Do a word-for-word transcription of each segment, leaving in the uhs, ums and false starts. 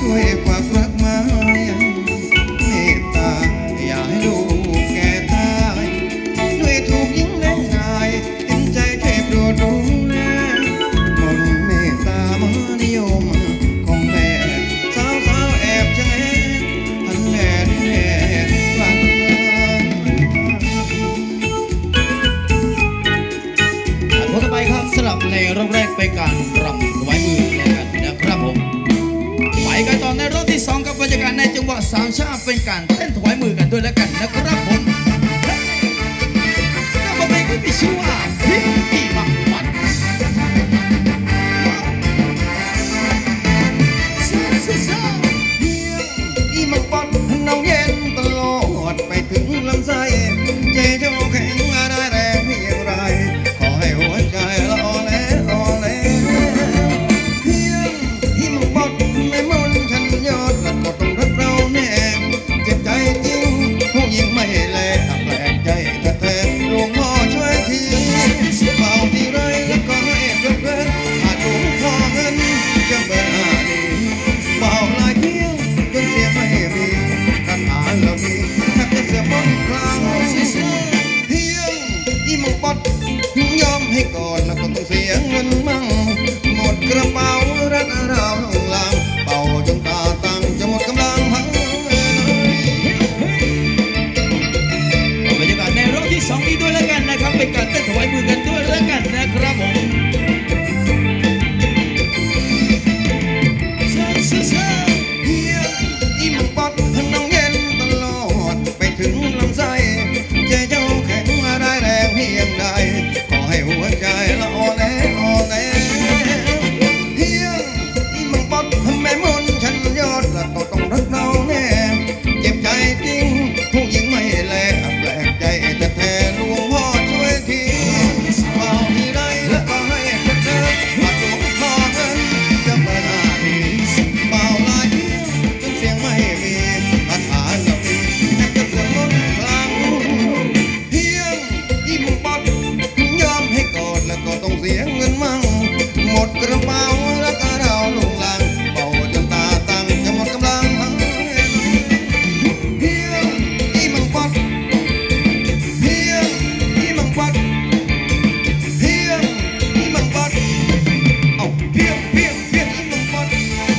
ช่วยฝากรักมาเมตตาอย่าให้ลูกแก่ตายด้วยถูกยิงเล่นงายเห็นใจช่วยโปรดดูแลมนเมตตามหานิยมของแม่สาวสาวแอบแช่หันแน่แน่ฟังพบกันไปครับสลับในรอบแรกไปการรำถวายมือแล้วกันนะครับผมไปกันต่อในรอบที่สองกับบรรยากาศในจังหวะสามชาติเป็นการเต้นถวายมือกันด้วยแล้วกันนะครับผมก็มาเป็นที่มีชื่อว่าพิธีมังกรอีมังกรน้องเย็นตลอดไปถึงลำไส้เจเจ้าแข็งได้แรงเพียงไรขอให้หัวใจละอ่อนแออ่อนแอเพียงอีมังกรไม่มนฉันยอดและก็ต้องรักเราแน่เจ็บใจจริงผู้หญิงไม่แลแปลกใจแต่แท้หลวงพ่อช่วยทีเบาที่ไรแล้วก็ให้เพื่อนๆอาจหลวงพ่อเงินจะเบิดหาดีเบาลายเพียงจนเสียไม่มีคาถาเหล่านี้แทบจะเสียบนครั้งเพียงอีมังกรยอมให้ก่อนแล้วก็ต้องเสียเงินมั่งหมดกระเป๋ารัดราวลงลางเป่าจนตาตั้งจะหมดกำลังพังบรรยากาศในรอบที่สองนี้ด้วยแล้วกันนะครับเป็นการเต้นถวายมือกันด้วยแล้วกันนะครับผมเพียงอีมังกรน้องเย็นตลอดไปถึงลำไส้เจเจ้าแข็งมาได้แรงเพียงใดขอให้หัวใจละอ่อนแออ่อนแอเพียงอีมังกรแม่มนฉันยอดและก็ต้องรักเราแน่เจ็บใจจริงผู้หญิงไม่แลแปลกใจแต่แท้หลวงพ่อช่วยทีเบาที่ไรแล้วก็ให้เพื่อนๆอาจหลวงพ่อเงินจะเปิดหาดีเบาลายเพียงจนเสียงไม่มีคาถาเหล่านี้แทบจะเสื่อมล้นครั้งเพียงอีมังกรยอมให้กอดแล้วก็ต้องเสียเงินมั่งหมดกระเป๋าแล้วก็เราลงลังเป่าจนตาตั้งจะหมดกำลังเพียงอีมังกรเพียงอีมังกรเพียงอีมังกรเอาเพียงเพียงเพียงอีมังกร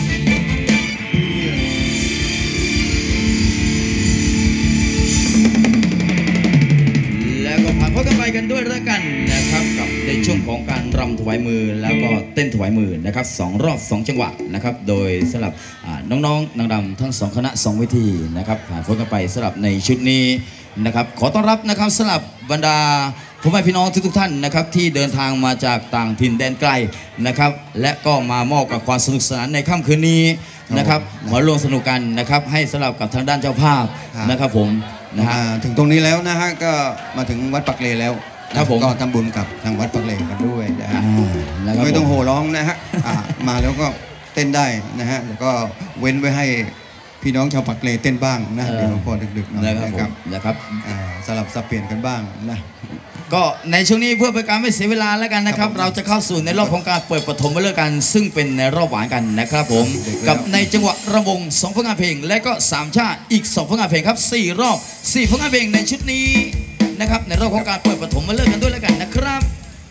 แล้วก็ผ่านพ้นกันไปกันด้วยแล้วกันนะครับกับในช่วงของการรำถวายมือแล้วก็เต้นถวายมือนะครับสองรอบสองจังหวะนะครับโดยสำหรับน้องๆนางรำทั้งสองคณะสองเวทีนะครับผ่านพ้นกันไปสำหรับในชุดนี้นะครับขอต้อนรับนะครับสำหรับบรรดาพ่อแม่พี่น้องทุกๆท่านนะครับที่เดินทางมาจากต่างถิ่นแดนไกลนะครับและก็มามอบกับความสนุกสนานในค่ำคืนนี้นะครับมาร่วมสนุกกันนะครับให้สำหรับกับทางด้านเจ้าภาพนะครับผมนะฮะถึงตรงนี้แล้วนะฮะก็มาถึงวัดปักเลแล้วครับผมก็ทำบุญกับทางวัดปักเลกันด้วยนะฮะไม่ต้องโห่ร้องนะฮะมาแล้วก็เต้นได้นะฮะแล้วก็เว้นไว้ให้พี่น้องชาวปักเลเต้นบ้างนะเดี๋ยวพอดึกๆหน่อยนะครับนะครับสลับสับเปลี่ยนกันบ้างนะก็ในช่วงนี้เพื่อเป็นการไม่เสียเวลาแล้วกันนะครับเราจะเข้าสู่ในรอบของการเปิดปฐมฤกษ์กันซึ่งเป็นในรอบหวานกันนะครับผมกับในจังหวะระวงสองผลงานเพลงและก็สามชาติอีกสองผลงานเพลงครับสี่รอบสี่ผลงานเพลงในชุดนี้นะครับในรอบของการเปิดปฐมฤกษ์กันด้วยแล้วกันนะครับ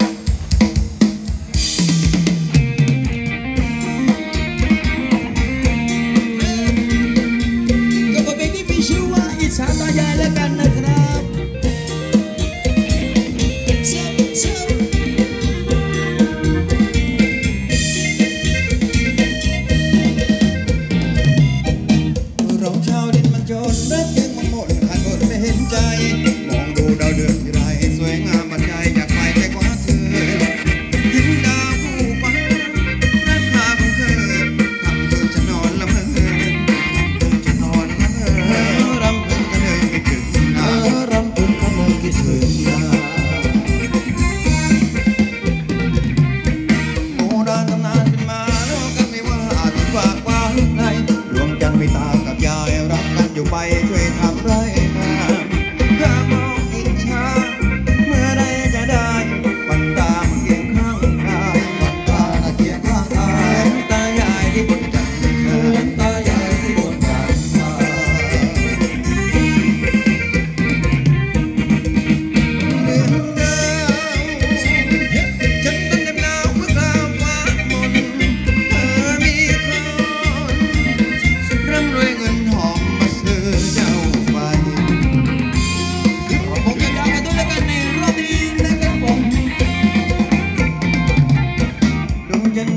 ก็เป็นเพลงที่มีชื่อว่าอิจฉาตายายแล้วกันนะครับรักจึงมันหมดขาดอดไม่เห็นใจมองดูดาวเดือนที่ไรสวยงามมันใจอยาก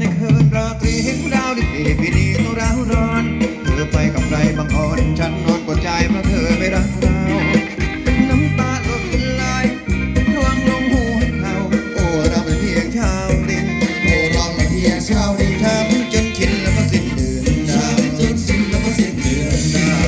ในคืนราตรีเห็นดาวดิบดีปีนี้ต้องร้าวร้อนเธอไปกับใครบางคนฉันนอนกดใจเพราะเธอไม่รักเราน้ำตาหล่นไหลร่วงลงหัวเขาโอ้เราเป็นเพียงชาวดินโอ้เราเป็นเพียงชาวดินทำจนชินแล้วก็สิ้นเดือนดาวจนสิ้นแล้วก็สิ้นเดือนดาว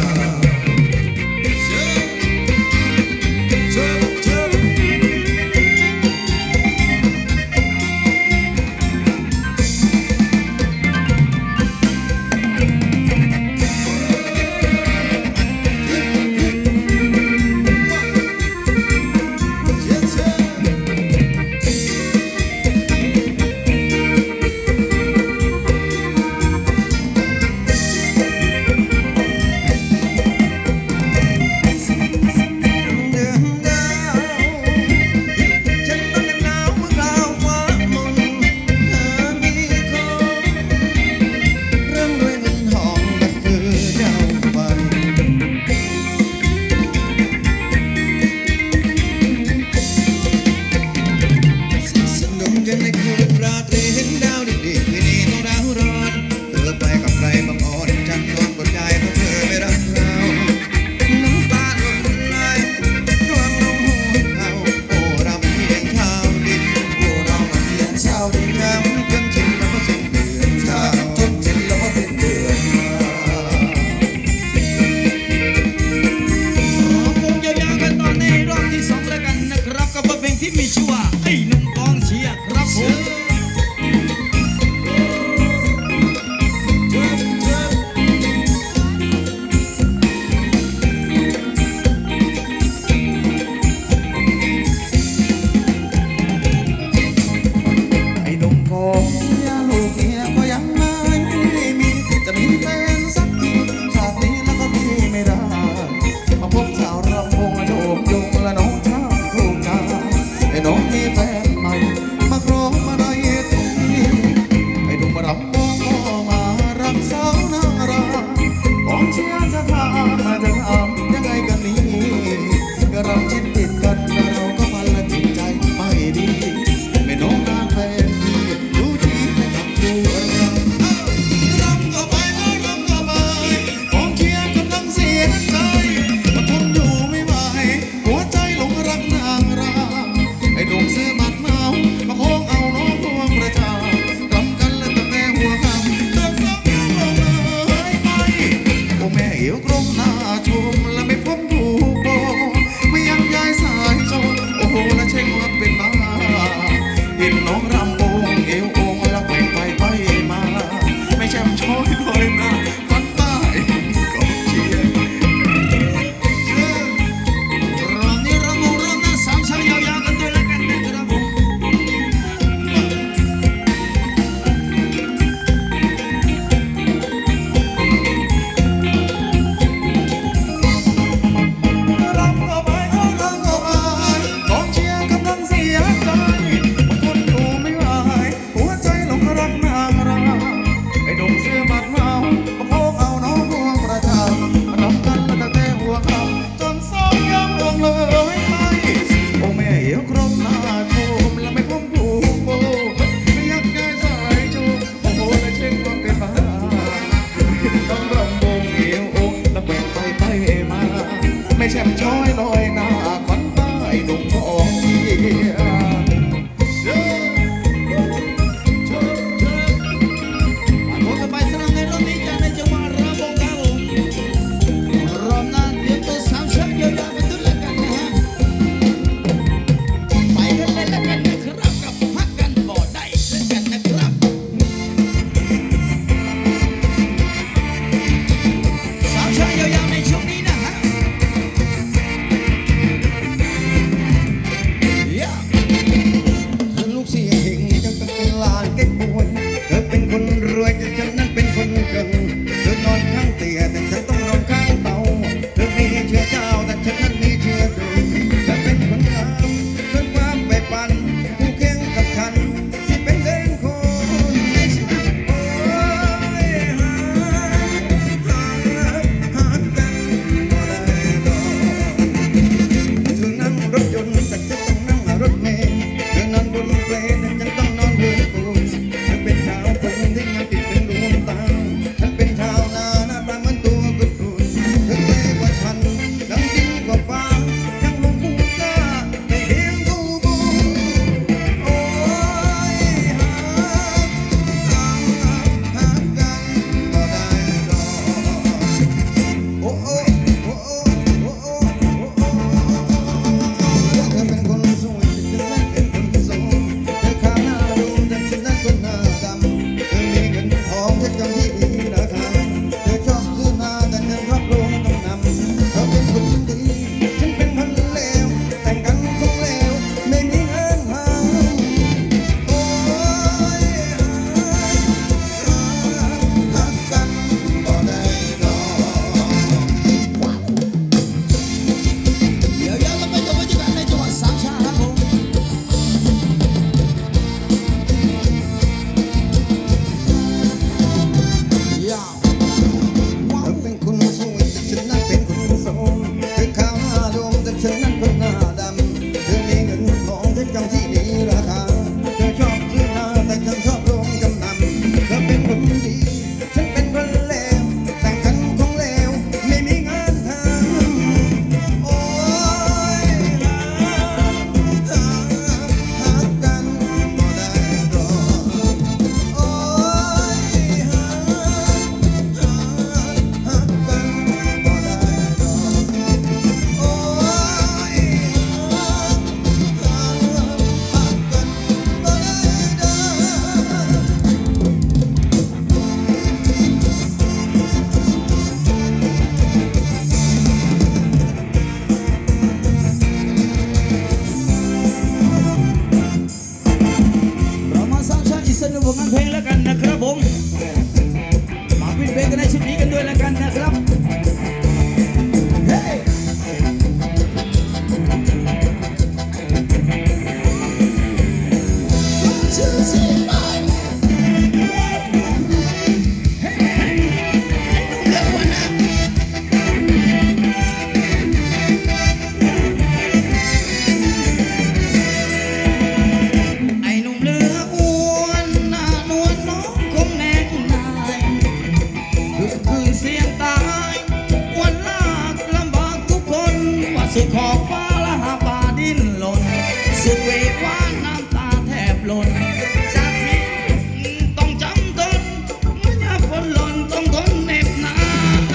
สุดขอบฟ้าละหาป่าดิ้นหล่นสุดเวกว่าน้ำตาแทบหล่นจากนี้ต้องจำทนเมื่อยามฝนหล่นต้องทนเหน็บหนาว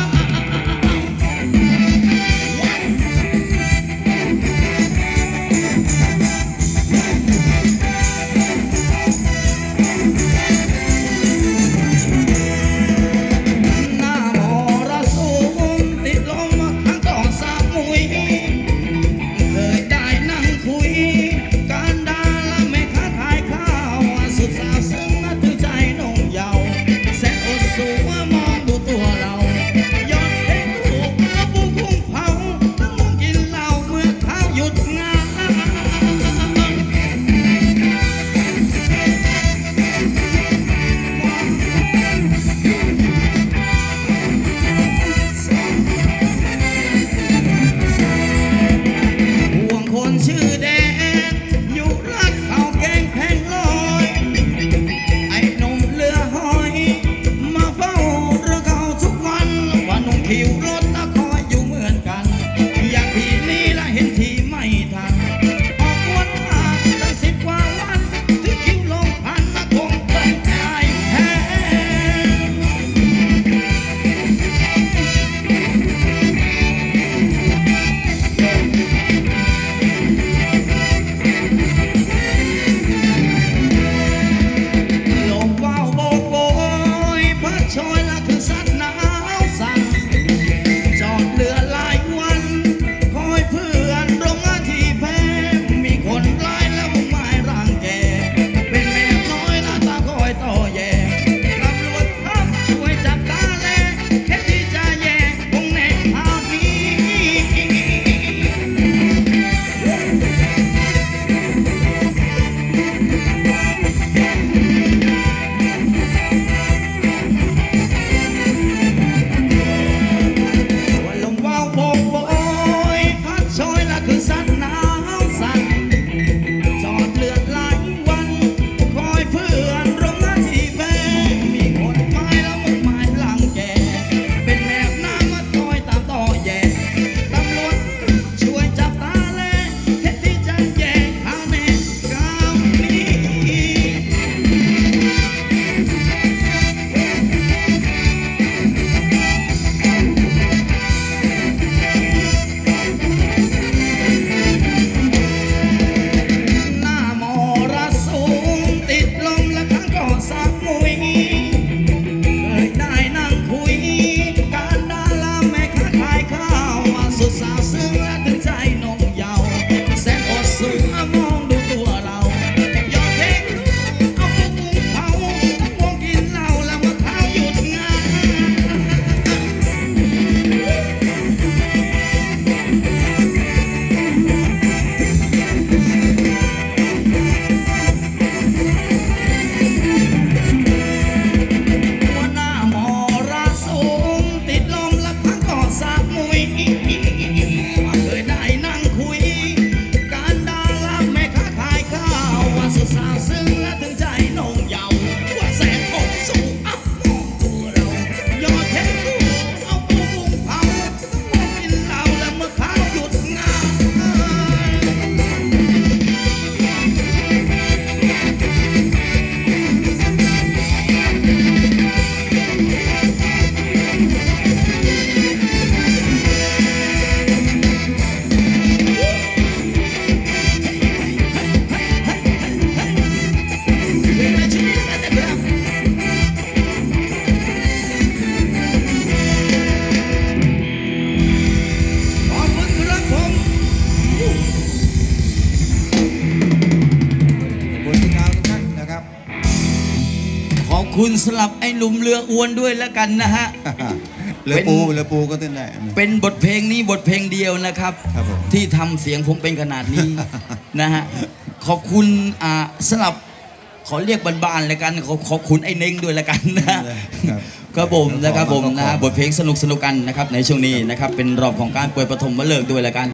คุณสลับไอ้หนุ่มเรืออวนด้วยแล้วกันนะฮะเรือปูเรือปูก็เต้นได้เป็นบทเพลงนี้บทเพลงเดียวนะครับที่ทำเสียงผมเป็นขนาดนี้ นะฮะขอบคุณอ่าสลับขอเรียกบ้านๆเลยกันขอขอบคุณไอ้เน่งด้วยแล้วกันนะครับผมนะครับผมนะบทเพลงสนุกสนุกกันนะครับในช่วงนี้นะครับเป็นรอบของการเปิดปฐมฤกษ์ด้วยแล้วกัน